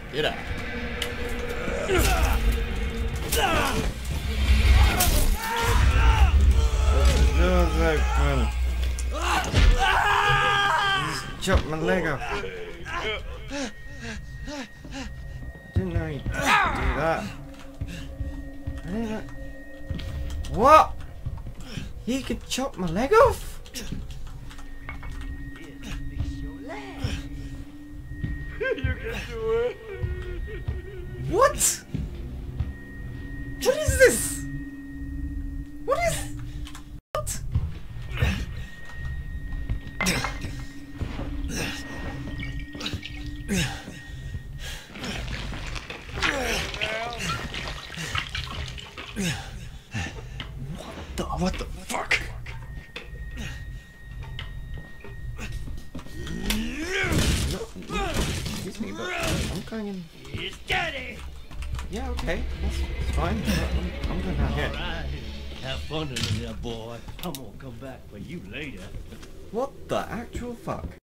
Get out. The door's open. Just chopped my leg off. Didn't know you could do that. I didn't know. What? He could chop my leg off? You can do it. What? What is this? What is... What? What the fuck? Excuse me, but I'm going in. It's Daddy. Yeah, okay, that's fine. I'm going down here. Alright. Have fun in there, boy. I'm gonna come back for you later. What the actual fuck?